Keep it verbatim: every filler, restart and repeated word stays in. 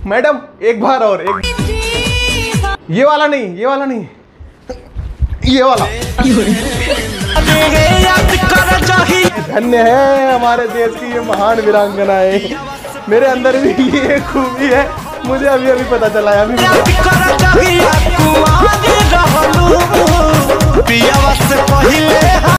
Madam एक बार और, एक ये वाला नहीं, ये वाला नहीं, ये वाला। धन्य है हमारे देश की ये महान वीरांगनाएं। मेरे अंदर भी ये खूबी है, मुझे अभी अभी पता चला है। अभी